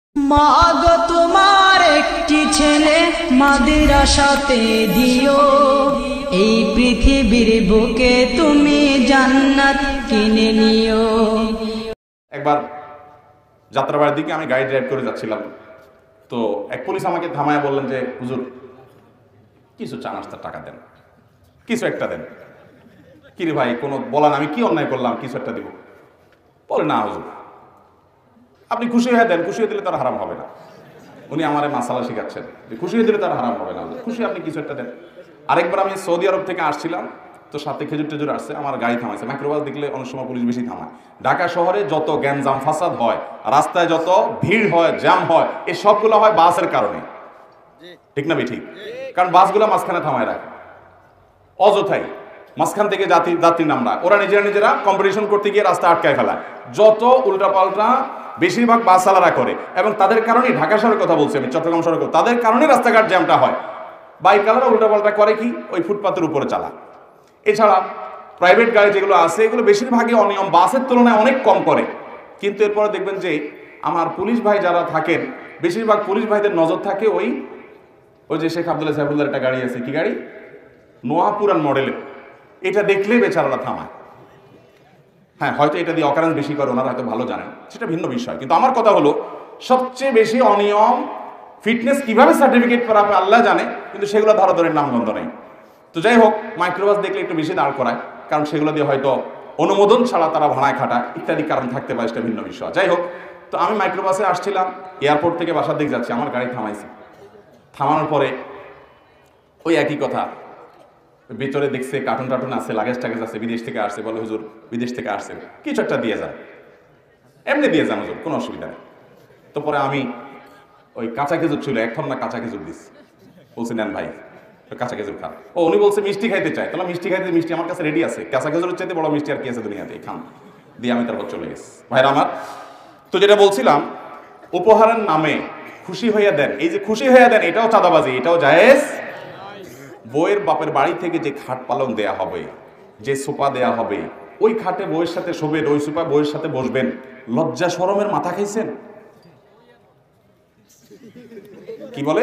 মাগো তোমার একটি ছেলে মাদ্রাসাতে দিও, এই পৃথিবীর বুকে তুমি জান্নাত কিনে নিও। একবার যাত্রাবাড়ির দিকে আমি গাড়ি ড্রাইভ করে যাচ্ছিলাম, তো এক পুলিশ আমাকে থামায় বললেন যে হুজুর কিছু চা নাস্তার টাকা দেন, কিছু একটা দেন। কিরে ভাই, কোনো বলান আমি কি অন্যায় করলাম, কিছু একটা দিব? বলে না হুজুর, আপনি খুশি হয়ে দেন, খুশি হয়ে দিলে তার হারাম হবে না। উনি আমার মাসালা শিখাচ্ছেন যে খুশি হয়ে দিলে তার হারাম হবে না, খুশি আপনি কিছু একটা দেন। আরেকবার আমি সৌদি আরব থেকে আসছিলাম, তো সাথে খেজুর টেজুর আসছে, আমার গাড়ি থামাইছে। মাইক্রোবাস দেখলে অনেক সময় পুলিশ বেশি থামায়। ঢাকা শহরে যত গ্যাঞ্জাম ফাসাদ হয়, রাস্তায় যত ভিড় হয়, জ্যাম হয়, এই সবগুলো হয় বাসের কারণে, ঠিক না ঠিক? কারণ বাসগুলো মাঝখানে থামায় রাখে অযথাই, মাঝখান থেকে যাত্রী নামরা, ওরা নিজেরা কম্পিটিশন করতে গিয়ে রাস্তা আটকায় ফেলায়, যত উল্টাপাল্টা বেশিরভাগ বাস চালারা করে। এবং তাদের কারণেই, ঢাকা শহরের কথা বলছি আমি, চট্টগ্রাম শহরের কথা, তাদের কারণেই রাস্তাঘাট জ্যামটা হয়। বাইক চালারা উল্টাপাল্টা করে কি, ওই ফুটপাতের উপরে চালা। এছাড়া প্রাইভেট গাড়ি যেগুলো আছে, এগুলো বেশিরভাগই অনিয়ম, বাসের তুলনায় অনেক কম করে। কিন্তু এরপরে দেখবেন যে আমার পুলিশ ভাই যারা থাকেন, বেশিরভাগ পুলিশ ভাইদের নজর থাকে ওই যে শেখ আব্দুল্লাহ সাইফুল্লাহর একটা গাড়ি আছে, কি গাড়ি, নোয়া পুরান মডেলের, এটা দেখলে বেচারারা থামায়। হ্যাঁ, হয়তো এটা দিয়ে অকারেন্স বেশি করে, ওনারা হয়তো ভালো জানেন, সেটা ভিন্ন বিষয়। কিন্তু আমার কথা হলো, সবচেয়ে বেশি অনিয়ম, ফিটনেস কিভাবে সার্টিফিকেট করা হবে আল্লাহ জানে, কিন্তু সেগুলো ধরাধরের নামগন্ধ নেই। তো যাই হোক, মাইক্রোবাস দেখলে একটু বেশি দাঁড় করায়, কারণ সেগুলো দিয়ে হয়তো অনুমোদন ছাড়া তারা ভাড়ায় খাটায়, ইত্যাদি কারণ থাকতে পারে, সেটা ভিন্ন বিষয়। যাই হোক, তো আমি মাইক্রোবাসে আসছিলাম, এয়ারপোর্ট থেকে বাসার দিকে যাচ্ছি, আমার গাড়ি থামাইছি। থামানোর পরে ওই একই কথা, ভিতরে দেখছে কার্টুন টার্টুন আছে, লাগেজ টাগেজ আছে, বিদেশ থেকে আসছে, বলে হুজুর বিদেশ থেকে আসছে, কিছু একটা দিয়ে যান, এমনি দিয়ে যান হুজুর, কোনো অসুবিধা নেই। তো পরে আমি ওই কাঁচা খেজুর ছিল, এখন না কাঁচা খেজুর দিস, বলছি নেন ভাই কাঁচা খেজুর খান। ও উনি বলছে মিষ্টি খাইতে চাই, তাহলে মিষ্টি খাইতে, মিষ্টি আমার কাছে রেডি আছে, কাঁচা খেজুরের চাইতে বড় মিষ্টি আর কি আছে দুনিয়াতে, খান। দিয়ে আমি তারপর চলে গেছি। ভাইরা আমার, তো যেটা বলছিলাম, উপহারের নামে খুশি হইয়া দেন, এই যে খুশি হইয়া দেন, এটাও চাঁদাবাজি, এটাও জায়েজ। বউয়ের বাপের বাড়ি থেকে যে খাট পালং দেয়া হবে, যে সোফা দেয়া হবে, ওই খাটে বউয়ের সাথে শোবেন, ওই সোফা বউয়ের সাথে বসবেন, লজ্জা শরমের মাথা খাইছেন? কি বলে?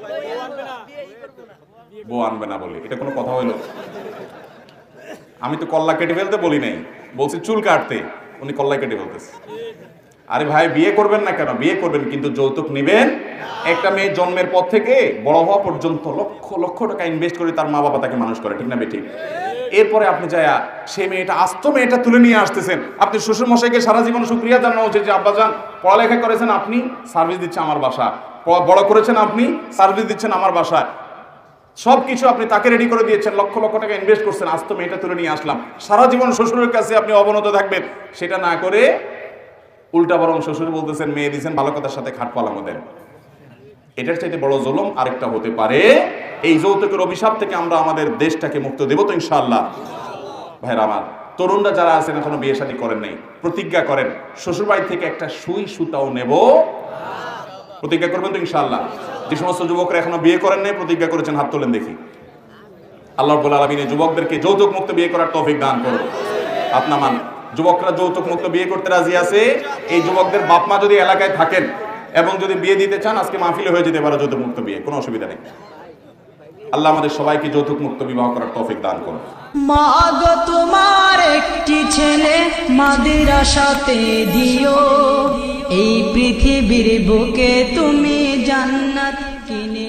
বউ আনবে না বলে, এটা কোনো কথা হইল? আমি তো কল্লা কেটে ফেলতে বলি নাই, বলছি চুল কাটতে, উনি কল্লা কেটে ফেলতেছে। আরে ভাই, বিয়ে করবেন না কেন? বিয়ে করবেন, কিন্তু যৌতুক নিবেন। একটা মেয়ে জন্মের পর থেকে বড় হওয়া পর্যন্ত লক্ষ লক্ষ টাকা ইনভেস্ট করে তার মা বাবা তাকে মানুষ করে, ঠিক না বেঠিক? এরপরে আপনি যায়া সেই মেয়েটা, আস্ত মেয়েটা তুলে নিয়ে আসতেছেন, আপনি শ্বশুর মশাইকে সারা জীবন শুকরিয়া জানানো উচিত যে আব্বাজান পড়ালেখা করেছেন আপনি, সার্ভিস দিচ্ছে আমার বাসা, বড় করেছেন আপনি, সার্ভিস দিচ্ছেন আমার বাসায়, সব কিছু আপনি তাকে রেডি করে দিয়েছেন, লক্ষ লক্ষ টাকা ইনভেস্ট করছেন, আস্ত মেয়েটা তুলে নিয়ে আসলাম, সারা জীবন শ্বশুরের কাছে আপনি অবনত থাকবেন। সেটা না করে উল্টা বরং শ্বশুর বলতেছেন মেয়ে দিয়েছেন, ভালো কথার সাথে খাট পালামো দেন। এটার চাইতে বড় জুলুম আরেকটা হতে পারে? এই যৌতুকের অভিশাপ থেকে আমরা আমাদের দেশটাকে মুক্ত দেব তো ইনশাআল্লাহ। ভাইরা আমার, তরুণরা যারা আছেন এখনো বিয়ে শাদী করেন নাই, প্রতিজ্ঞা করেন শ্বশুর বাড়ি থেকে একটা সুই সুতাও নেব। প্রতিজ্ঞা করবেন তো ইনশাআল্লাহ? যে সমস্ত যুবকরা এখনো বিয়ে করেন নাই, প্রতিজ্ঞা করেছেন, হাত তোলেন দেখি। আল্লাহ রাব্বুল আলামিন যুবকদেরকে যৌতুক মুক্ত বিয়ে করার তৌফিক দান করুন। হাত নামান। যুবকরা যৌতুক মুক্ত বিয়ে করতে রাজি আছে? এই যুবকদের বাপ মা যদি এলাকায় থাকেন এবং যদি বিয়ে দিতে চান, আজকে মাহফিলে হয়ে যেতে পারে যৌতুক মুক্ত বিয়ে, কোনো অসুবিধা নেই। আল্লাহ আমাদের সবাইকে যৌতুক মুক্ত বিবাহ করার তৌফিক দান করুন। মাগো তোমার একটি ছেলে মাদ্রাসাতে দিও, এই পৃথিবীর বুকে তুমি জান্নাত কিনে